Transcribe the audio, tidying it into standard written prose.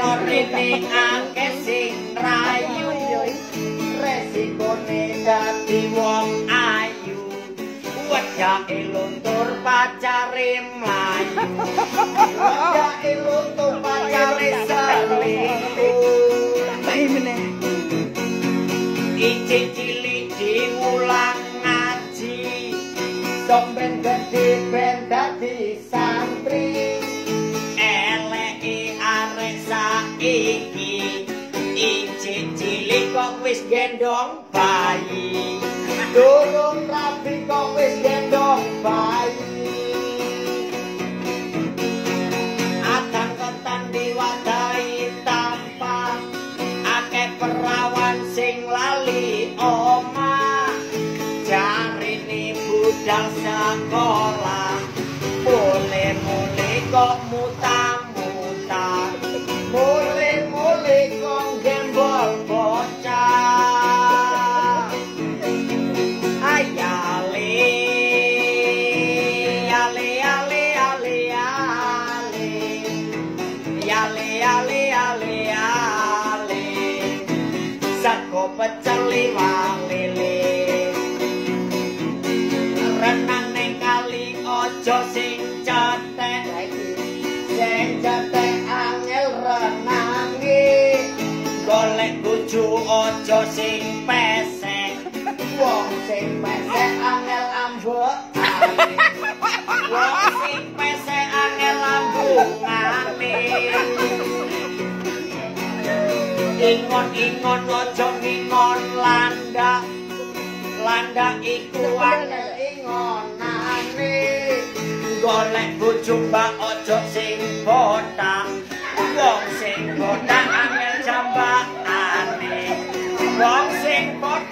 rene akeh sing rayu resikone dadi wong ayu wedake luntur pacare mlayu wedake luntur pacare selingkuh meneh iki cilik diulang ngaji somben gede ben dadi santri eleke arek saiki iki cilik kok wis gendong bayi durung rapi kok wis gendong bayi adang ketan diwadahi tanpa akeh perawan sing lali omah jarine budal sekolah boleh-boleh kok muta-muta boleh-boleh kok gembol bocah ayale ale ale ale ale yale ale ale ale sako pecel lele renang ning kali aja sing cetek angel renangi golek bojo aja sing pesek wong sing pesek angel ambekane wong sing pesek angel ambungane ingon-ingon aja ngingon landak landak iku angel ingonane golek bojo mbak aja sing botak wong sing botak angel jambakane wong sing botak